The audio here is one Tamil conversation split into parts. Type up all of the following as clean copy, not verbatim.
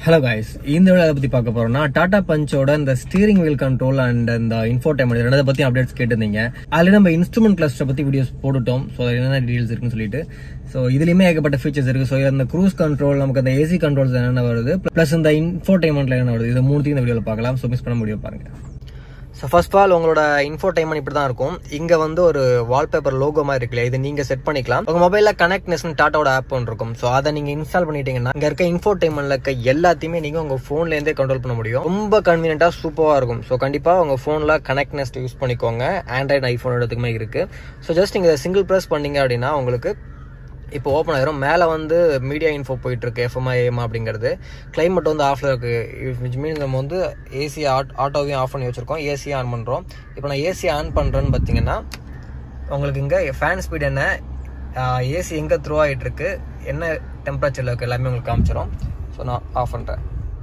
Hello guys, இந்த வீடியோல பத்தி பார்க்க போறோம்னா டாடா பஞ்சோட இந்த ஸ்டீரிங் வீல் கண்ட்ரோல் அண்ட் இந்த இன்ஃபோடைன்மெண்ட் ரெண்டத பத்தி அப்டேட்ஸ் கேட்டிருந்தீங்க. ஆல்ரெடி நம்ம இன்ஸ்ட்ருமெண்ட் கிளஸ்டர் பத்தி வீடியோஸ் போட்டுட்டோம். சோ என்னென்ன டீடைல்ஸ் இருக்குன்னு சொல்லிட்டு சோ இதுலயுமே ஏகப்பட்ட ஃபீச்சர்ஸ் இருக்கு. சோ இந்த க்ரூஸ் கண்ட்ரோல், நமக்கு அந்த ஏசி கண்ட்ரோல்ஸ் என்னென்ன வருது, பிளஸ் இந்த இன்ஃபோடைன்மெண்ட்ல என்ன வருது, இது மூணுத்தையும் இந்த வீடியோல பார்க்கலாம். சோ மிஸ் பண்ண வீடியோ பாருங்க. ஸோ ஃபர்ஸ்ட் ஆஃப் ஆல் உங்களோட இன்ஃபோடைன்மெண்ட் இப்படி தான் இருக்கும். இங்கே வந்து ஒரு வால்பேப்பர் லோகோ மாதிரி இருக்குல்ல, இது நீங்கள் செட் பண்ணிக்கலாம். உங்கள் மொபைலில் கனெக்ட்னஸ்னு டாட்டாவோட ஆப் ஒன்று இருக்கும். ஸோ அதை நீங்கள் இன்ஸ்டால் பண்ணிட்டீங்கன்னா இங்கே இருக்க இன்ஃபோடைன்மெண்ட்ல இருக்க எல்லாத்தையுமே நீங்கள் உங்கள் ஃபோன்லேருந்தே கண்ட்ரோல் பண்ண முடியும். ரொம்ப கன்வீனியன்ட்டாக சூப்பராக இருக்கும். ஸோ கண்டிப்பாக உங்கள் ஃபோனில் கனெக்ட்னஸ் யூஸ் பண்ணிக்கோங்க. ஆண்ட்ராய்டு ஐஃபோன் எடுத்துக்குமே இருக்குது. ஸோ ஜஸ்ட் நீங்கள் சிங்கிள் ப்ரெஸ் பண்ணீங்க அப்படின்னா உங்களுக்கு இப்போ ஓப்பன் ஆயிரும். மேலே வந்து மீடியா இன்ஃபோ போயிட்டு இருக்கு, எஃப்எம்ஐ ஏஎம் அப்படிங்கிறது. கிளைமேட் வந்து ஆஃப்ல இருக்கு, விச் மீன்ஸ் நம்ம வந்து ஏசி ஆட்டோவையும் ஆஃப் பண்ணி வச்சிருக்கோம், ஏசியை ஆன் பண்ணுறோம். இப்போ நான் ஏசி ஆன் பண்ணுறேன்னு பார்த்தீங்கன்னா உங்களுக்கு இங்கே ஃபேன் ஸ்பீட் என்ன, ஏசி எங்கே த்ரோ ஆகிட்டு இருக்கு, என்ன டெம்பரேச்சரில் இருக்குது எல்லாமே உங்களுக்கு காமிச்சிடும். ஸோ நான் ஆஃப் பண்ணுறேன்.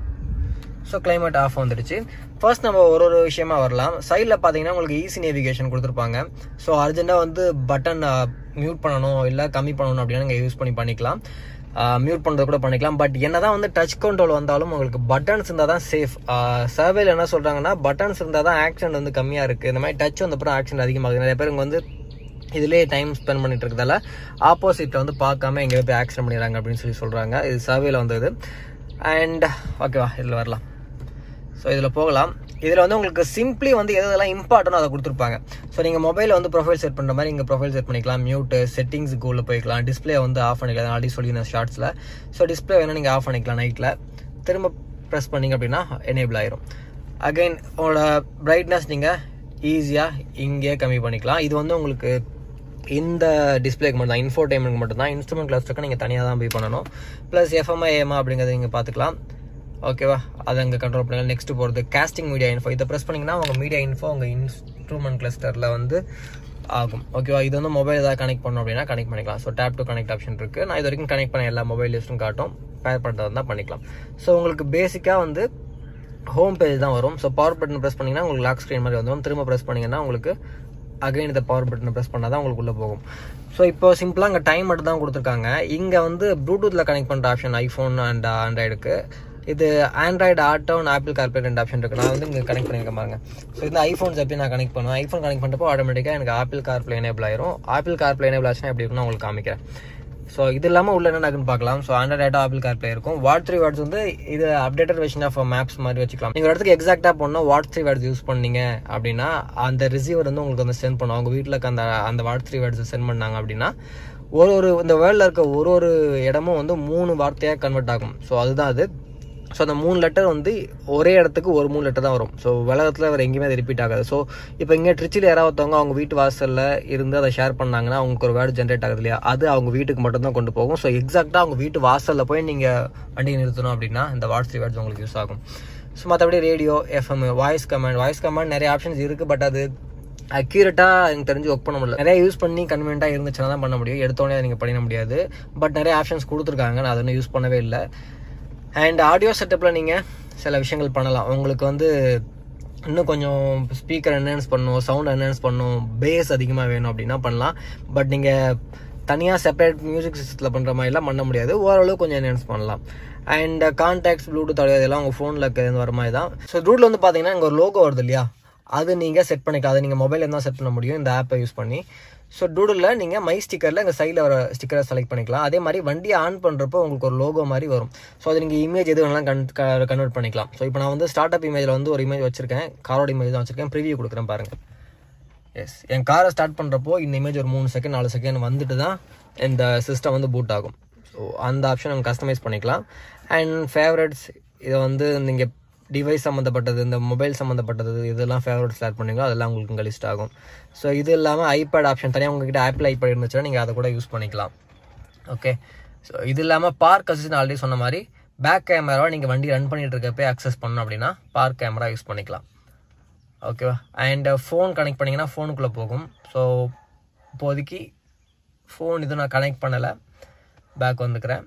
ஸோ கிளைமேட் ஆஃப் வந்துடுச்சு. ஃபர்ஸ்ட் நம்ம ஒரு விஷயமா வரலாம். சைடில் பார்த்தீங்கன்னா உங்களுக்கு ஈஸி நேவிகேஷன் கொடுத்துருப்பாங்க. ஸோ அர்ஜென்ட்டாக வந்து பட்டன் மியூட் பண்ணணும் இல்லை கம்மி பண்ணணும் அப்படின்னா நீங்கள் யூஸ் பண்ணிக்கலாம். மியூட் பண்ணுறது கூட பண்ணிக்கலாம். பட் என்னதான் வந்து டச் கண்ட்ரோல் வந்தாலும் உங்களுக்கு பட்டன்ஸ் இருந்தால் தான் சேஃப். சர்வேல என்ன சொல்கிறாங்கன்னா பட்டன்ஸ் இருந்தால் தான் ஆக்சிடென்ட் வந்து கம்மியாக இருக்குது. இந்த மாதிரி டச் வந்தப்பறம் ஆக்சிடென்ட் அதிகமாகுது. நிறைய பேர் வந்து இதிலே டைம் ஸ்பெண்ட் பண்ணிட்டு இருக்கிறதால ஆப்போசிட்டில் வந்து பார்க்காம எங்கே போய் ஆக்சிடென்ட் பண்ணிடுறாங்க அப்படின்னு சொல்கிறாங்க. இது சர்வேல வந்தது. அண்ட் ஓகேவா, இதில் வரலாம். ஸோ இதில் போகலாம். இதில் வந்து உங்களுக்கு சிம்பிளி வந்து எதெல்லாம் இம்பார்ட்டனோ அதை கொடுத்துருப்பாங்க. ஸோ நீங்கள் மொபைலில் வந்து ப்ரொஃபைல் செட் பண்ணுற மாதிரி இங்கே ப்ரொஃபைல் செட் பண்ணிக்கலாம். மியூட்டு, செட்டிங்ஸுக்கு உள்ள போய்க்கலாம். டிஸ்பிளே வந்து ஆஃப் பண்ணிக்கலாம், ஆல்ரெடி சொல்லியிருந்தேன் ஷார்ட்ஸில். ஸோ டிஸ்பிளே வேணால் நீங்கள் ஆஃப் பண்ணிக்கலாம் நைட்டில். திரும்ப ப்ரெஸ் பண்ணிங்க அப்படின்னா எனேபிள் ஆயிரும். அகைன் உங்களோட பிரைட்னஸ் நீங்கள் ஈஸியாக இங்கே கம்மி பண்ணிக்கலாம். இது வந்து உங்களுக்கு இந்த டிஸ்பிளேக்கு மட்டும் தான், இன்ஃபோடைன்மெண்ட் மட்டும் தான். இன்ஸ்ட்ருமெண்ட் கிளஸ்டருக்கு நீங்கள் தனியாக தான் போய் பண்ணணும். ப்ளஸ் எஃப்எம்ஐ ஏமா அப்படிங்கிறத நீங்கள் பார்த்துக்கலாம். ஓகேவா, அதை அங்கே கண்ட்ரோல் பண்ணிக்கலாம். நெக்ஸ்ட் போகிறது காஸ்டிங் மீடியா இன்ஃபோ. இதை ப்ரெஸ் பண்ணிங்கன்னா உங்கள் மீடியா இன்ஃபோ உங்கள் இன்ஸ்ட்ருமெண்ட் கிளஸ்டரில் வந்து ஆகும். ஓகேவா, இது வந்து மொபைல் ஏதாவது கனெக்ட் பண்ணணும் அப்படின்னா கனெக்ட் பண்ணிக்கலாம். So tap to connect option இருக்குது. நான் இது வரைக்கும் கனெக்ட் பண்ண எல்லா மொபைல் லிஸ்ட்டும் காட்டும். பேர் பண்ணுறது தான் பண்ணிக்கலாம். ஸோ உங்களுக்கு பேசிக்காக வந்து ஹோம் பேஜ் தான் வரும். ஸோ பவர் பட்டன் ப்ரெஸ் பண்ணிங்கன்னா உங்களுக்கு லாக் ஸ்க்ரீன் மாதிரி வந்துடும். திரும்ப ப்ரெஸ் பண்ணிங்கன்னா உங்களுக்கு அகைன் இந்த பவர் பட்டனை ப்ரெஸ் பண்ணால் தான் உங்களுக்கு உள்ளே போகும். ஸோ இப்போ சிம்பிளாக இங்கே டைம் மட்டும் தான் கொடுத்துருக்காங்க. இங்கே வந்து ப்ளூடூத்தில் கனெக்ட் பண்ணுற ஆப்ஷன் ஐஃபோன் அண்ட் ஆண்ட்ராய்டுக்கு. இது Android auto and Apple CarPlay ரெண்டு ஆப்ஷன் இருக்குது. நான் வந்து இங்கே கனெக்ட் பண்ணியிருக்க பாருங்க. ஸோ இந்த ஐஃபோன்ஸ் எப்படி நான் கனெக்ட் பண்ணுவேன், ஐஃபோன் கனெக்ட் பண்ணுறப்போ ஆட்டோமேட்டிக்காக எனக்கு ஆப்பிள் கார்ப்ளே எனேபிள் ஆயிரும். ஆப்பிள் கார்ப்ளே எனேபிள் ஆச்சுன்னா எப்படி இருக்குன்னு உங்களுக்கு காமிக்கிறேன். ஸோ இது இல்லாமல் உள்ள என்ன பார்க்கலாம். So Android auto Apple CarPlay இருக்கும். வாட் 3 வேர்ட்ஸ் வந்து இது அப்டேட்டட் வெர்ஷன் ஆஃப் மேப்ஸ் மாதிரி வச்சுக்கலாம். நீங்கள் இடத்துக்கு எக்ஸாக்டாக போனால் வாட் 3 வேர்ட்ஸ் யூஸ் பண்ணீங்க அப்படின்னா அந்த ரிசீவர் வந்து உங்களுக்கு வந்து சென்ட் பண்ணுவோம். அவங்க வீட்டில் அந்த வாட் 3 வேர்ட்ஸ் சென்ட் பண்ணாங்க அப்படின்னா ஒரு இந்த வேர்ல்டில் இருக்க ஒரு இடமும் வந்து 3 வார்த்தையாக கன்வெர்ட் ஆகும். ஸோ அதுதான் அது. ஸோ அந்த 3 லெட்டர் வந்து ஒரே இடத்துக்கு ஒரு 3 லெட்டர் தான் வரும். ஸோ உலகத்தில் வேறு எங்கேயுமே அது ரிப்பீட் ஆகாது. ஸோ இப்போ இங்கே ட்ரிச்சில் யாராவத்தவங்க அவங்க வீட்டு வாசலில் இருந்து அதை ஷேர் பண்ணாங்கன்னா அவங்களுக்கு ஒரு வேர்டு ஜென்ரேட் ஆகுது இல்லையா, அது அவங்க வீட்டுக்கு மட்டும்தான் கொண்டு போகும். ஸோ எக்ஸாக்டாக அவங்க வீட்டு வாசலில் போய் நீங்கள் வண்டியை நிறுத்தணும் அப்படின்னா இந்த வாட்ஸ் 3 வேர்ட்ஸ் உங்களுக்கு யூஸ் ஆகும். ஸோ மற்றபடி ரேடியோ, எஃப்எம், வாய்ஸ் கமாண்ட் நிறைய ஆப்ஷன்ஸ் இருக்குது. பட் அது அக்யூரேட்டாக எனக்கு தெரிஞ்சு ஒர்க் பண்ண முடியல. நிறைய யூஸ் பண்ணி கன்வீனியன்ட்டாக இருந்துச்சுன்னா தான் பண்ண முடியும். எடுத்தோடனே நீங்கள் பண்ண முடியாது. பட் நிறைய ஆப்ஷன்ஸ் கொடுத்துருக்காங்க, நான் அதை யூஸ் பண்ணவே இல்லை. அண்ட் ஆடியோ செட்டப்பில் நீங்கள் சில விஷயங்கள் பண்ணலாம். உங்களுக்கு வந்து இன்னும் கொஞ்சம் ஸ்பீக்கர் என்ஹான்ஸ் பண்ணணும், சவுண்ட் என்ஹான்ஸ் பண்ணணும், பேஸ் அதிகமாக வேணும் அப்படின்னா பண்ணலாம். பட் நீங்கள் தனியாக செப்பரேட் மியூசிக் சிஸ்டத்தில் பண்ணுற மாதிரிலாம் பண்ண முடியாது. ஓரளவு கொஞ்சம் என்ஹான்ஸ் பண்ணலாம். அண்ட் கான்டாக்ட்ஸ், ப்ளூடூத் ஆடியோ இதெல்லாம் உங்கள் ஃபோனில் இருக்கிறது வர மாதிரி தான். ஸோ ப்ளூடூத்தில் வந்து பார்த்தீங்கன்னா இங்கே ஒரு லோகோ வருது இல்லையா, அது நீங்கள் செட் பண்ணிக்கலாம். அதை நீங்கள் மொபைலில் தான் செட் பண்ண முடியும் இந்த ஆப்பை யூஸ் பண்ணி. ஸோ டூடில் நீங்கள் மை ஸ்டிக்கரில் எங்கள் சைடில் வர ஸ்டிக்கரை செலக்ட் பண்ணிக்கலாம். அதே மாதிரி வண்டியை ஆன் பண்ணுறப்போ உங்களுக்கு ஒரு லோகோ மாதிரி வரும். ஸோ அது நீங்கள் இமேஜ் எது வேணாலும் கன்வெர்ட் பண்ணிக்கலாம். ஸோ இப்போ நான் வந்து ஸ்டார்ட் அப் இமேஜில் வந்து ஒரு இமேஜ் வச்சிருக்கேன், காரோட இமேஜ் தான் வச்சிருக்கேன். ப்ரிவியூ கொடுக்குறேன் பாருங்கள். எஸ், என் காரை ஸ்டார்ட் பண்ணுறப்போ இந்த இமேஜ் ஒரு 3 செகண்ட் 4 செகண்ட் வந்துட்டு தான் இந்த சிஸ்டம் வந்து பூட் ஆகும். ஸோ அந்த ஆப்ஷன் நம்ம கஸ்டமைஸ் பண்ணிக்கலாம். அண்ட் ஃபேவரட்ஸ், இதை வந்து நீங்கள் டிவைஸ் சம்மந்தப்பட்டது, இந்த மொபைல் சம்மந்தப்பட்டது இதெல்லாம் ஃபேவரட்ஸ் ஆட் பண்ணிங்களோ அதெல்லாம் உங்களுக்கு இங்கே லிஸ்ட் ஆகும். ஸோ இது இல்லாமல் ஐபேட் ஆப்ஷன் தனியாக உங்ககிட்ட ஆப்பிள் ஐபேட் இருந்துச்சுன்னா நீங்கள் அதை கூட யூஸ் பண்ணிக்கலாம். ஓகே, ஸோ இது இல்லாமல் பார்க் அசிஸ்டன்ட் ஆல்ரெடி சொன்ன மாதிரி பேக் கேமராவை நீங்கள் வண்டி ரன் பண்ணிட்டு இருக்கப்போ அக்சஸ் பண்ணணும் அப்படின்னா பார்க் கேமரா யூஸ் பண்ணிக்கலாம். ஓகேவா, அண்ட் ஃபோன் கனெக்ட் பண்ணிங்கன்னா ஃபோனுக்குள்ளே போகும். ஸோ இப்போதைக்கு ஃபோன் இது நான் கனெக்ட் பண்ணலை, பேக் வந்துக்கிறேன்.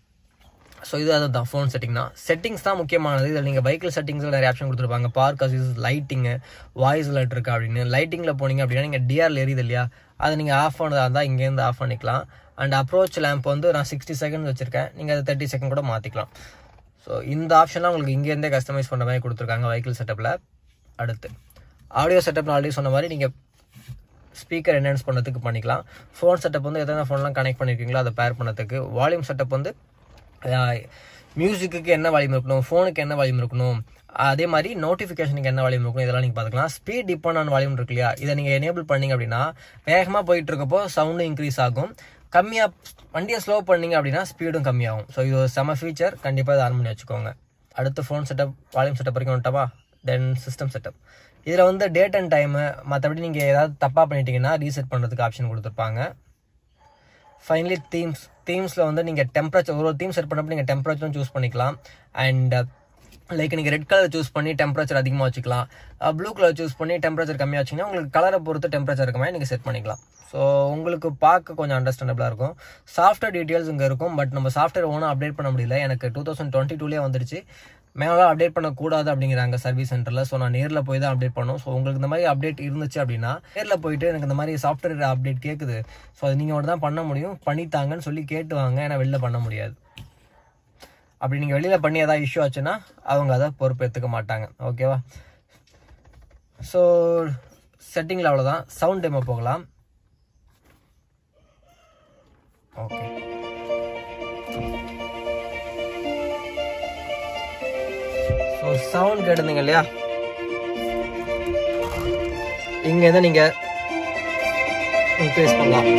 ஸோ இது அதுதான் ஃபோன் செட்டிங்ஸ் தான் முக்கியமானது. இதில் நீங்கள் வெஹிக்கிள் செட்டிங்ஸில் நிறைய ஆப்ஷன் கொடுத்துருப்பாங்க. Park assist, lighting, voice alert இருக்கா அப்படின்னு. லைட்டிங்கில் போனீங்க அப்படின்னா நீங்கள் டிஆரில் எரியுது இல்லையா, அதை நீங்கள் ஆஃப் பண்ணதாக இருந்தால் இங்கேருந்து ஆஃப் பண்ணிக்கலாம். அண்ட் அப்ரோச் லேம்ப் வந்து நான் 60 செகண்ட் வச்சுருக்கேன், நீங்கள் அதை 30 செகண்ட் கூட மாற்றிக்கலாம். ஸோ இந்த ஆப்ஷன்லாம் உங்களுக்கு இங்கேருந்தே கஸ்டமைஸ் பண்ணுற மாதிரி கொடுத்துருக்காங்க வெஹிக்கிள் செட்டப்பில். அடுத்து ஆடியோ செட்டப் நான் ஆல்ரெடி சொன்ன மாதிரி நீங்கள் ஸ்பீக்கர் என்ஹான்ஸ் பண்ணுறதுக்கு பண்ணிக்கலாம். ஃபோன் செட்டப் வந்து எத்தனை ஃபோன்லாம் கனெக்ட் பண்ணியிருக்கீங்களோ அதை பேர் பண்ணுறதுக்கு. வால்யூம் செட்டப் வந்து மியூசிக்கு என்ன வால்யூம் இருக்கணும், ஃபோனுக்கு என்ன வால்யூம் இருக்கணும், அதே மாதிரி நோட்டிஃபிகேஷனுக்கு என்ன வால்யூம் இருக்கணும், இதெல்லாம் நீங்கள் பார்த்துக்கலாம். ஸ்பீட் டிபெண்ட் ஆன் வால்யூம் இருக்கு இல்லையா, இதை நீங்கள் எனேபிள் பண்ணிங்க அப்படின்னா வேகமாக போயிட்டு இருக்கப்போ சவுண்டும் இன்க்ரீஸ் ஆகும். கம்மியாக வண்டியை ஸ்லோ பண்ணிங்க அப்படின்னா ஸ்பீடும் கம்மியாகும். ஸோ இது ஒரு செம ஃபீச்சர், கண்டிப்பாக இதை ஆன் பண்ணி வச்சுக்கோங்க. அடுத்து ஃபோன் செட்டப் வால்யூம் செட்டப் வரைக்கும் வந்துட்டப்பா. தென் சிஸ்டம் செட்டப். இதில் வந்து டேட் அண்ட் டைமு மற்றபடி நீங்கள் ஏதாவது தப்பாக பண்ணிட்டீங்கன்னா ரீசெட் பண்ணுறதுக்கு ஆப்ஷன் கொடுத்துருப்பாங்க. ஃபைனலி தீம்ஸில் வந்து நீங்கள் டெம்பரேச்சர் ஒரு தீம் செட் பண்ணப்போ நீங்கள் டெம்பரேச்சரும் சூஸ் பண்ணிக்கலாம். அண்ட் லைக் நீங்கள் ரெட் கலர் சூஸ் பண்ணி டெம்பரேச்சர் அதிகமாக வச்சுக்கலாம். ப்ளூ கலர் சூஸ் பண்ணி டெம்பரேச்சர் கம்மியாக வச்சிங்கன்னா உங்களுக்கு கலரை பொறுத்து டெம்பரேச்சர் இருக்க மாதிரி நீங்கள் செட் பண்ணிக்கலாம். ஸோ உங்களுக்கு பார்க்க கொஞ்சம் அண்டர்ஸ்டாண்டபிளாக இருக்கும். சாஃப்ட்வேர் டீட்டெயில்ஸ் இங்கே இருக்கும். பட் நம்ம சாஃப்ட்வேர் ஒன்றும் அப்டேட் பண்ண முடியல. எனக்கு 2022 வந்துருச்சு. மேலே அப்டேட் பண்ணக்கூடாது அப்படிங்கிறாங்க சர்வீஸ் சென்டரில். ஸோ நான் நேரில் போய் தான் அப்டேட் பண்ணணும். ஸோ உங்களுக்கு இந்த மாதிரி அப்டேட் இருந்துச்சு அப்படின்னா நேரில் போயிட்டு எனக்கு இந்த மாதிரி சாஃப்ட்வேர் அப்டேட் கேட்குது, ஸோ அது நீங்கள் மட்டும் தான் பண்ண முடியும், பண்ணித்தாங்கன்னு சொல்லி கேட்டுவாங்க. ஏன்னா வெளில பண்ண முடியாது. அப்படி நீங்கள் வெளியில் பண்ணி ஏதாவது இஷ்யூ ஆச்சுன்னா அவங்க அதை பொறுப்பேற்றுக்க மாட்டாங்க. ஓகேவா? ஸோ செட்டிங்கில் அவ்வளோதான். சவுண்ட் டெமோ போகலாம். ஓகே, ஸோ சவுண்ட் கேட்டுருந்தீங்க இல்லையா, இங்கேருந்து நீங்கள் இன்க்ரீஸ் பண்ணலாம்.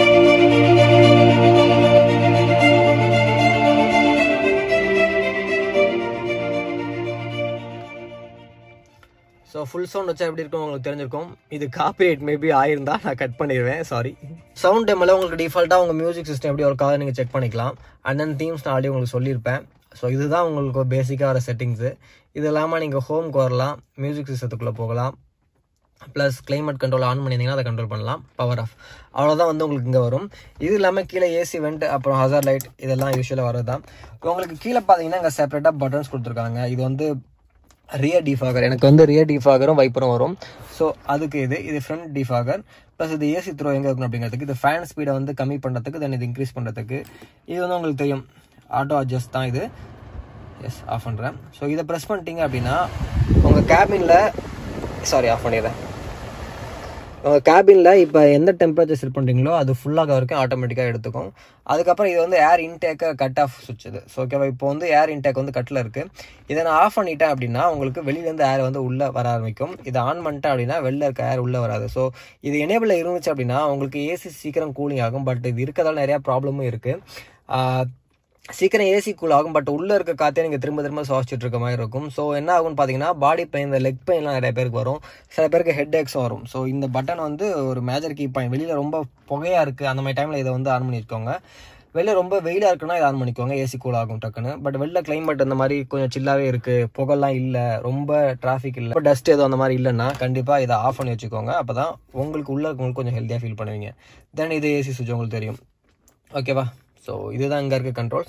ஸோ ஃபுல் சவுண்ட் வச்சா எப்படி இருக்கும் உங்களுக்கு தெரிஞ்சிருக்கும். இது காப்பிரைட் மேபி ஆயிருந்தா நான் கட் பண்ணிடுவேன், சாரி. சவுண்ட் டெம்மில் உங்களுக்கு டிஃபால்ட்டாக உங்கள் மியூசிக் சிஸ்டம் எப்படி ஒர்க் ஆகுது நீங்கள் செக் பண்ணிக்கலாம். அண்ட் தென் தீம்ஸ் நான் ஆல்ரெடி உங்களுக்கு சொல்லியிருப்பேன். ஸோ இதுதான் உங்களுக்கு பேசிக்காக வர செட்டிங்ஸு. இது இல்லாமல் நீங்கள் ஹோம்க்கு வரலாம், மியூசிக் சிஸ்டத்துக்குள்ளே போகலாம், ப்ளஸ் கிளைமேட் கண்ட்ரோல் ஆன் பண்ணியிருந்தீங்கன்னா அதை கண்ட்ரோல் பண்ணலாம். பவர் ஆஃப், அவ்வளோதான் வந்து உங்களுக்கு இங்கே வரும். இது இல்லாமல் கீழே ஏசி வெண்ட், அப்புறம் ஹசார் லைட், இதெல்லாம் யூஸ்வலாக வரது தான். உங்களுக்கு கீழே பார்த்தீங்கன்னா இங்கே செப்பரேட்டாக பட்டன்ஸ் கொடுத்துருக்காங்க. இது வந்து ரியர் டிஃபாகர், எனக்கு வந்து ரியர் டிஃபாகரும் வைப்பரும் வரும். ஸோ அதுக்கு இது ஃப்ரண்ட் டிஃபாகர். ப்ளஸ் இது ஏசி த்ரோ எங்கே இருக்கணும் அப்படிங்கிறதுக்கு, இது ஃபேன் ஸ்பீடை வந்து கம்மி பண்ணுறதுக்கு, தென் இது இன்க்ரீஸ் பண்ணுறதுக்கு. இது வந்து உங்களுக்கு தெரியும் ஆட்டோ அட்ஜஸ்ட் தான் இது. எஸ், ஆஃப் பண்ணுறேன். ஸோ இதை ப்ரெஸ் பண்ணிட்டீங்க அப்படின்னா உங்கள் கேபினில், சாரி ஆஃப் பண்ணிடுறேன். உங்கள் கேபினில் இப்போ எந்த டெம்பரேச்சர் செட் பண்ணுறீங்களோ அது ஃபுல்லாக வரைக்கும் ஆட்டோமேட்டிக்காக எடுத்துக்கும். அதுக்கப்புறம் இது வந்து ஏர் இன்டேக்கை கட் ஆஃப் சுவிட்ச் இது. ஸோ ஓகேவா, இப்போ வந்து ஏர் இன்டேக் வந்து கட்டில் இருக்குது. இதை நான் ஆஃப் பண்ணிட்டேன் அப்படின்னா உங்களுக்கு வெளியிலேருந்து ஏர் வந்து உள்ளே வர ஆரம்பிக்கும். இதை ஆன் பண்ணிட்டேன் அப்படின்னா வெளில இருக்க ஏர் உள்ளே வராது. ஸோ இது எனேபிளில் இருந்துச்சு அப்படின்னா உங்களுக்கு ஏசி சீக்கிரம் கூலிங் ஆகும். பட் இது இருக்கிறதால நிறையா ப்ராப்ளமும் இருக்குது. சீக்கிரம் ஏசி கூல் ஆகும், பட் உள்ளே இருக்க காற்றே நீங்கள் திரும்ப திரும்ப சுவாசிச்சுட்டு இருக்க மாதிரி இருக்கும். ஸோ என்ன ஆகும்னு பார்த்தீங்கன்னா பாடி பெயின், இந்த லெக் பெயின்லாம் நிறைய பேருக்கு வரும், சில பேருக்கு ஹெட் ஏக்ஸும் வரும். ஸோ இந்த பட்டன் வந்து ஒரு மேஜர் கீ பாயிண்ட். வெளியில் ரொம்ப புகையாக இருக்குது அந்த மாதிரி டைமில் இதை வந்து ஆன் பண்ணி வச்சுக்கோங்க. வெளில ரொம்ப வெயிலாக இருக்குன்னா இதை ஆன் பண்ணிக்கோங்க, ஏசி கூல் ஆகும் டக்குன்னு. பட் வெளில கிளைமேட் இந்த மாதிரி கொஞ்சம் சில்லாகவே இருக்குது, புகைலாம் இல்லை, ரொம்ப டிராஃபிக் இல்லை, டஸ்ட் எதுவும் அந்த மாதிரி இல்லைன்னா கண்டிப்பாக இதை ஆஃப் பண்ணி வச்சுக்கோங்க. அப்போ தான் உங்களுக்கு உள்ளே இருக்கவங்களுக்கு கொஞ்சம் ஹெல்த்தியாக ஃபீல் பண்ணுவீங்க. தென் இது ஏசி சுவிட்ச் உங்களுக்கு தெரியும். ஓகேவா? ஸோ இதுதான் இங்கே இருக்க கண்ட்ரோல்.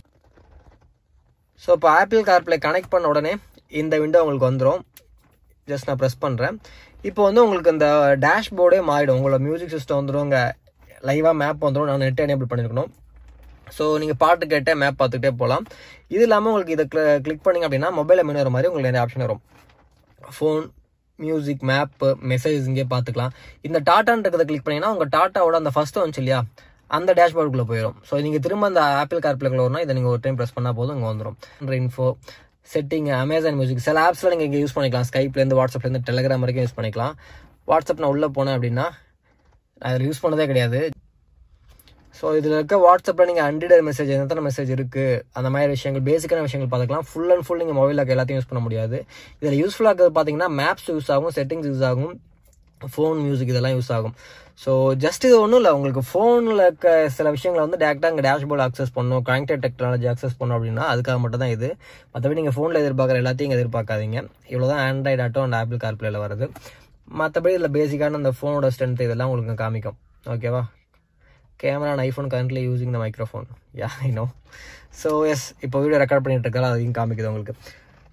ஸோ இப்போ ஆப்பிள் கார்ப்ளே கனெக்ட் பண்ண உடனே இந்த விண்டோ உங்களுக்கு வந்துடும். ஜஸ்ட் நான் ப்ரெஸ் பண்ணுறேன். இப்போ வந்து உங்களுக்கு இந்த டேஷ்போர்டே மாறிடும். உங்களோட மியூசிக் சிஸ்டம் வந்துடும், இங்கே லைவாக மேப் வந்துடும். நான் நெட் எனேபிள் பண்ணியிருக்கணும். ஸோ நீங்கள் பாட்டு கேட்டே மேப் பார்த்துக்கிட்டே போகலாம். இது இல்லாமல் உங்களுக்கு இதை கிளிக் பண்ணிங்க அப்படின்னா மொபைலில் மெனு வர மாதிரி உங்களுக்கு நிறைய ஆப்ஷன் வரும். ஃபோன், மியூசிக், மேப்பு, மெசேஜ் இங்கே பார்த்துக்கலாம். இந்த டாட்டான்றதை கிளிக் பண்ணிங்கன்னா உங்கள் டாட்டாவோட அந்த ஃபஸ்ட்டு வந்துச்சு இல்லையா, அந்த டேஷ்போர்டுக்குள்ளே போயிடும். ஸோ நீங்கள் திரும்ப அந்த ஆப்பிள் கார்ப்ளேக்குள்ள வரணும், இதை நீங்கள் ஒரு டைம் ப்ரெஸ் பண்ணால் போதும் இங்கே வந்துடும். இன்ஃபோ, செட்டிங், அமேசான் மியூசிக், சில ஆப்ஸில் நீங்கள் இங்கே யூஸ் பண்ணிக்கலாம். ஸ்கைப்லேருந்து, வாட்ஸ்அப்லேருந்து, டெலிகிராம் வரைக்கும் யூஸ் பண்ணிக்கலாம். வாட்ஸ்அப் நான் உள்ளே போனேன் அப்படின்னா அதில் யூஸ் பண்ணதே கிடையாது. ஸோ இதில் இருக்க வாட்ஸ்அப்பில் நீங்கள் அன்ரீடட் மெசேஜ், எத்தனை மெசேஜ் இருக்குது, அந்த மாதிரி விஷயங்கள், பேசிக்கான விஷயங்கள் பார்த்துக்கலாம். ஃபுல் அண்ட் ஃபுல் நீங்கள் மொபைலில் எல்லாத்தையும் யூஸ் பண்ண முடியாது. இதில் யூஸ்ஃபுல்லாக இருக்கிறது பார்த்தீங்கன்னா மேப்ஸ் யூஸ் ஆகும், செட்டிங்ஸ் யூஸ் ஆகும், ஃபோன், மியூசிக் இதெல்லாம் யூஸ் ஆகும். ஸோ ஜஸ்ட் இது ஒன்றும் இல்லை, உங்களுக்கு ஃபோனில் இருக்க சில விஷயங்களை வந்து டேரெக்டாக இங்கே டேஷ்போர்டு அக்சஸ் பண்ணணும், கனெக்டட் டெக்னாலஜி அக்சஸ் பண்ணணும் அப்படின்னா அதுக்காக மட்டும் தான் இது. மற்றபடி நீங்கள் ஃபோனில் எதிர்பார்க்குற எல்லாத்தையும் இங்கே எதிர்பார்க்காதீங்க. இவ்வளோ தான் ஆண்ட்ராய்டு ஆட்டோ அண்ட் ஆப்பிள் கார்ப்ளேயில் வருது. மற்றபடி இதில் பேசிக்கான அந்த ஃபோனோட ஸ்ட்ரென்த் இதெல்லாம் உங்களுக்கு காமிக்கும். ஓகேவா? Camera and iPhone currently using the microphone. Yeah, I know. So yes, இப்போ வீடியோ ரெக்கார்ட் பண்ணிட்டு இருக்காரு, அதையும் காமிக்குது உங்களுக்கு.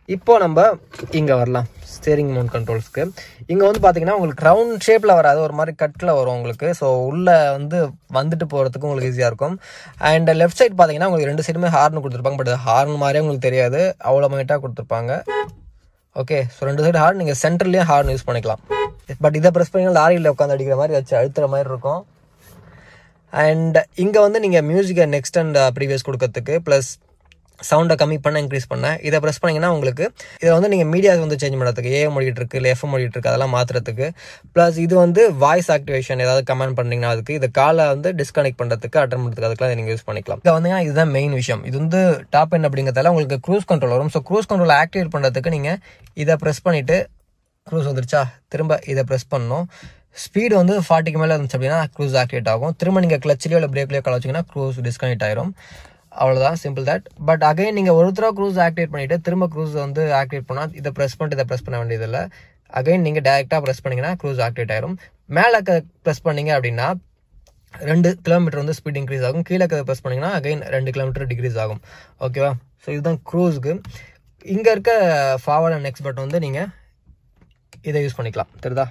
இப்போ நம்ம இங்கே வரலாம் ஸ்டீரிங் மவுண்ட் கண்ட்ரோல்ஸ்க்கு. இங்கே வந்து பார்த்தீங்கன்னா உங்களுக்கு ரவுண்ட் ஷேப்பில் வராது, ஒரு மாதிரி கட்டில் வரும் உங்களுக்கு. ஸோ உள்ளே வந்துட்டு போகிறதுக்கு உங்களுக்கு ஈஸியாக இருக்கும். அண்ட் லெஃப்ட் சைட் பார்த்தீங்கன்னா உங்களுக்கு 2 சைடுமே ஹார்ன் கொடுத்துருப்பாங்க. பட் ஹார்ன் மாதிரியே உங்களுக்கு தெரியாது, அவ்வளோ மைட்டாக கொடுத்துருப்பாங்க. ஓகே, ஸோ 2 சைடு ஹார்ன், நீங்கள் சென்டர்லேயும் ஹார்ன் யூஸ் பண்ணிக்கலாம். பட் இதை ப்ரெஸ் பண்ணி லாரியில் உட்காந்து அடிக்கிற மாதிரி வச்சு அழுத்துற மாதிரி இருக்கும். அண்ட் இங்கே வந்து நீங்கள் மியூசிக்கை நெக்ஸ்ட் அண்ட் ப்ரீவியஸ் கொடுக்கறதுக்கு ப்ளஸ் சவுண்டை கம்மி பண்ண இன்க்ரீஸ் பண்ண இதை ப்ரெஸ் பண்ணிங்கன்னா உங்களுக்கு இதை வந்து நீங்கள் மீடியாஸ் வந்து சேஞ்ச் பண்ணுறதுக்கு, ஏஎம் ஓடிட்டு இருக்கு இல்லை எஃப்எம் ஓடிட்டு இருக்கு அதெல்லாம் மாற்றுறதுக்கு, ப்ளஸ் இது வந்து வாய்ஸ் ஆக்டிவேஷன் ஏதாவது கமெண்ட் பண்ணிங்கன்னா அதுக்கு, இது காலை வந்து டிஸ்கனெக்ட் பண்ணுறதுக்கு அட்டன் பண்ணுறதுக்கு அதுக்கெல்லாம் நீங்கள் யூஸ் பண்ணிக்கலாம். இதை வந்து இதுதான் மெயின் விஷயம். இது வந்து டாப் எண்ட் அப்படிங்கிறதால உங்களுக்கு க்ரூஸ் கண்ட்ரோல் வரும். ஸோ க்ரூஸ் கண்ட்ரோல் ஆக்டிவேட் பண்ணுறதுக்கு நீங்கள் இதை ப்ரெஸ் பண்ணிவிட்டு க்ரூஸ் வந்துருச்சா, திரும்ப இதை ப்ரெஸ் பண்ணணும். ஸ்பீடு வந்து 40க்கு மேலே இருந்துச்சு அப்படின்னா க்ரூஸ் ஆக்டிவேட் ஆகும். திரும்ப நீங்கள் கிளச்சிலையோ இல்லை பிரேக்லையோ கால் வச்சிங்கன்னா க்ரூஸ் டிஸ்கனெக்ட் ஆயிரும். அவ்வளோதான், சிம்பிள் தட். பட் அகைன் நீங்கள் ஒரு தடவை க்ரூஸ் ஆக்டிவேட் பண்ணிவிட்டு திரும்ப க்ரூஸ் வந்து ஆக்டிவேட் பண்ணால் இதை ப்ரெஸ் பண்ணிட்டு இதை ப்ரெஸ் பண்ண வேண்டியதில்லை. அகைன் நீங்கள் டேரெக்டாக ப்ரெஸ் பண்ணிங்கன்னா க்ரூஸ் ஆக்டிவேட் ஆயிரும். மேலே ப்ரெஸ் பண்ணிங்க அப்படின்னா 2 கிலோமீட்டர் வந்து ஸ்பீட் இன்க்ரீஸ் ஆகும். கீழே ப்ரெஸ் பண்ணிங்கன்னா அகைன் 2 கிலோமீட்டர் டிக்ரீஸ் ஆகும். ஓகேவா? ஸோ இதுதான் க்ரூஸுக்கு. இங்கே இருக்க ஃபார்வர்ட் அண்ட் நெக்ஸ்ட் பட்டன் வந்து நீங்கள் இதை யூஸ் பண்ணிக்கலாம். தெரியுதா?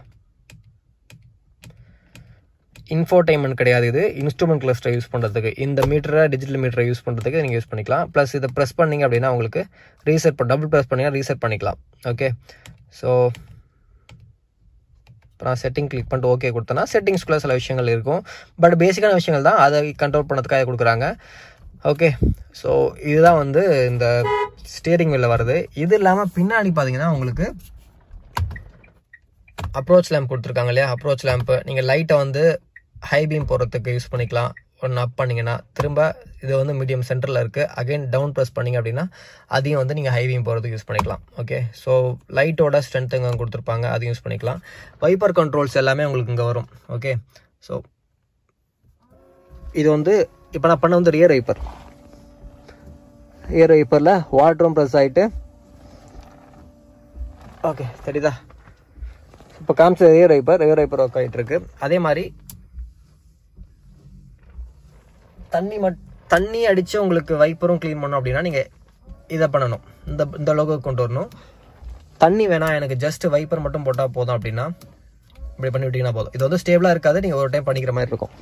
இன்ஃபோடைன்மெண்ட் கிடையாது, இது இன்ஸ்ட்ருமெண்ட் கிளஸ்டர் யூஸ் பண்ணுறதுக்கு, இந்த மீட்டரை டிஜிட்டல் மீட்டரை யூஸ் பண்ணுறதுக்கு நீங்கள் யூஸ் பண்ணிக்கலாம். ப்ளஸ் இதை ப்ரெஸ் பண்ணிங்க அப்படின்னா உங்களுக்கு ரீசெட் டபுள் ப்ரெஸ் பண்ணிங்கன்னா ரீசெட் பண்ணிக்கலாம். ஓகே, ஸோ இப்போ நான் செட்டிங் கிளிக் பண்ணிட்டு ஓகே கொடுத்தேன்னா செட்டிங்ஸ்குள்ளே சில விஷயங்கள் இருக்கும். பட் பேசிக்கான விஷயங்கள் தான், அதை கண்ட்ரோல் பண்ணுறதுக்காக கொடுக்குறாங்க. ஓகே, ஸோ இதுதான் வந்து இந்த ஸ்டீரிங் வீலில் வருது. இது இல்லாமல் பின்னாடி பார்த்தீங்கன்னா உங்களுக்கு அப்ரோச் லேம்ப் கொடுத்துருக்காங்க இல்லையா? அப்ரோச் லேம்ப்பு நீங்கள் லைட்டை வந்து ஹை பீம் போடுறதுக்கு யூஸ் பண்ணிக்கலாம். ஒன்று அப் பண்ணிங்கன்னா திரும்ப இது வந்து மீடியம் சென்டரில் இருக்குது. அகைன் டவுன் ப்ரெஸ் பண்ணிங்க அப்படின்னா அதையும் வந்து நீங்கள் ஹை பீம் போகிறதுக்கு யூஸ் பண்ணிக்கலாம். ஓகே, ஸோ லைட்டோட ஸ்ட்ரென்த் இங்கே கொடுத்துருப்பாங்க, அதையும் யூஸ் பண்ணிக்கலாம். வைப்பர் கண்ட்ரோல்ஸ் எல்லாமே உங்களுக்கு இங்கே வரும். ஓகே, ஸோ இது வந்து இப்போ நான் பண்ண வந்து ரியர் வைப்பர். ரியர் வைப்பரில் வாட்டரும் ப்ரெஸ் ஆகிட்டு ஓகே சரிதா? இப்போ காமிச்ச ரியர் வைப்பர் ஒர்க் ஆகிட்டு இருக்கு. அதே மாதிரி தண்ணி அடித்து உங்களுக்கு வைப்பரும் க்ளீன் பண்ணணும் அப்படின்னா நீங்கள் இதை பண்ணணும், இந்த லோகோ கொண்டு வரணும். தண்ணி வேணாம் எனக்கு ஜஸ்ட் வைப்பர் மட்டும் போட்டால் போதும் அப்படின்னா இப்படி பண்ணி விட்டிங்கன்னா போதும். இது வந்து ஸ்டேபிளாக இருக்காது, நீங்கள் ஒரு டைம் பண்ணிக்கிற மாதிரி இருக்கும்.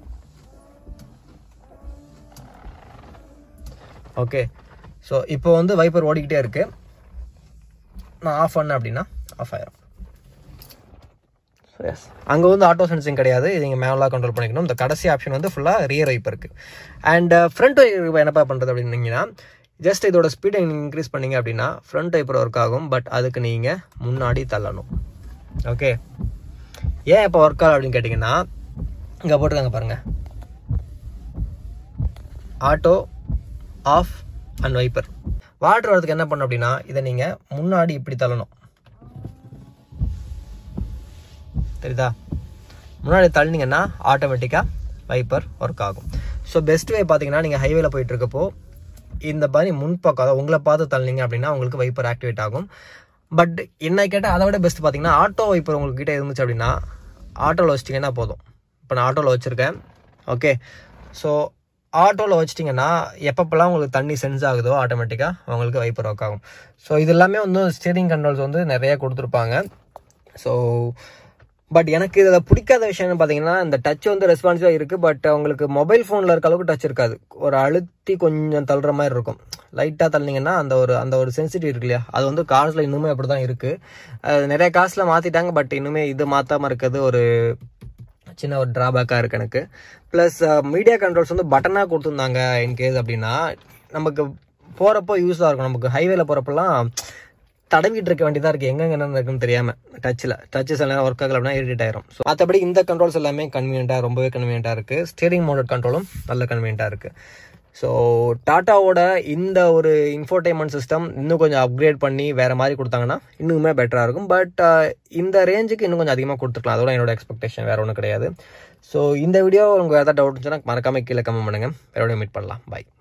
ஓகே, ஸோ இப்போ வந்து வைப்பர் ஓடிக்கிட்டே இருக்கு. நான் ஆஃப் பண்ணேன் அப்படின்னா ஆஃப் ஆயிரும். எஸ், அங்கே வந்து ஆட்டோ சென்சிங் கிடையாது, இது நீங்கள் மேனுவலாக கண்ட்ரோல் பண்ணிக்கணும். இந்த கடைசி ஆப்ஷன் வந்து ஃபுல்லாக ரியர் வைப்பர் இருக்குது. அண்ட் ஃப்ரண்ட் வைப்பர் என்னப்பா பண்ணுறது அப்படின்னீங்கன்னா ஜஸ்ட் இதோட ஸ்பீடை இன்க்ரீஸ் பண்ணிங்க அப்படின்னா ஃப்ரண்ட் வைப்பர் ஒர்க் ஆகும். பட் அதுக்கு நீங்கள் முன்னாடி தள்ளணும். ஓகே, ஏன் இப்போ ஒர்க் ஆகும் அப்படின்னு கேட்டிங்கன்னா இங்கே போட்டுருக்காங்க பாருங்கள், auto off and wiper. Water வரதுக்கு என்ன பண்ணணும் அப்படின்னா இதை நீங்கள் முன்னாடி இப்படி தள்ளணும். தெரியுதா? முன்னாடி தள்ளினீங்கன்னா ஆட்டோமேட்டிக்காக வைப்பர் ஒர்க் ஆகும். ஸோ பெஸ்ட் வே பார்த்தீங்கன்னா நீங்கள் ஹைவேல போயிட்டு இருக்கப்போ இந்த மாதிரி முன்பக்கம் உங்களை பார்த்து தள்ளினீங்க அப்படின்னா உங்களுக்கு வைப்பர் ஆக்டிவேட் ஆகும். பட் என்ன கேட்டால் அதை விட பெஸ்ட் பார்த்தீங்கன்னா ஆட்டோ வைப்பர் உங்கள்கிட்ட இருந்துச்சு அப்படின்னா ஆட்டோவில் வச்சிட்டிங்கன்னா போதும். இப்போ நான் ஆட்டோவில் வச்சுருக்கேன். ஓகே, ஸோ ஆட்டோவில் வச்சிட்டிங்கன்னா எப்பப்பெல்லாம் உங்களுக்கு தண்ணி சென்ஸ் ஆகுதோ ஆட்டோமேட்டிக்காக உங்களுக்கு வைப்பர் ஒர்க் ஆகும். ஸோ இது எல்லாமே வந்து ஸ்டீரிங் கண்ட்ரோல்ஸ் வந்து நிறையா கொடுத்துருப்பாங்க. ஸோ பட் எனக்கு இதில் பிடிக்காத விஷயம்னு பார்த்தீங்கன்னா இந்த டச் வந்து ரெஸ்பான்சிவாக இருக்குது. பட் உங்களுக்கு மொபைல் ஃபோனில் இருக்க அளவுக்கு டச் இருக்காது, ஒரு அழுத்தி கொஞ்சம் தள்ளுற மாதிரி இருக்கும். லைட்டாக தள்ளினீங்கன்னா அந்த ஒரு சென்சிட்டிவ் இருக்கு இல்லையா, அது வந்து கார்ஸில் இன்னுமே அப்படி தான் இருக்குது. நிறைய காசில் மாற்றிட்டாங்க, பட் இன்னுமே இது மாற்றாமல் இருக்கிறது ஒரு சின்ன ஒரு ட்ராபேக்காக இருக்குது எனக்கு. ப்ளஸ் மீடியா கண்ட்ரோல்ஸ் வந்து பட்டனாக கொடுத்துருந்தாங்க இன்கேஸ் அப்படின்னா நமக்கு போகிறப்போ யூஸாக இருக்கும். நமக்கு ஹைவேல போகிறப்பெல்லாம் தடவிட்டு இருக்க வேண்டியதாக இருக்குது, எங்கெங்க என்ன இருக்குன்னு தெரியாமல். டச்சஸ் எல்லாம் ஒர்க் ஆகல அப்படின்னா இரிட்டேட் ஆயிரும். ஸோ மற்றபடி இந்த கண்ட்ரோல்ஸ் எல்லாமே கன்வீனியன்ட்டாக, ரொம்பவே கன்வீனியன்ட்டாக இருக்குது. ஸ்டீரிங் மவுண்டட் கண்ட்ரோலும் நல்ல கன்வீனியன்ட்டாக இருக்குது. ஸோ டாட்டாவோட இந்த ஒரு இன்ஃபோடைன்மெண்ட் சிஸ்டம் இன்னும் கொஞ்சம் அப்கிரேட் பண்ணி வேறு மாதிரி கொடுத்தாங்கன்னா இன்னுமே பெட்டராக இருக்கும். பட் இந்த ரேஞ்சுக்கு இன்னும் கொஞ்சம் அதிகமாக கொடுத்துருக்கலாம், அதோட என்னோட எக்ஸ்பெக்டேஷன் வேறு ஒன்றும் கிடையாது. ஸோ இந்த வீடியோ உங்களுக்கு எதாவது டவுட் இருந்துச்சுன்னா மறக்காம கீழே கமெண்ட் பண்ணுங்கள். வேறு மீட் பண்ணலாம். பாய்.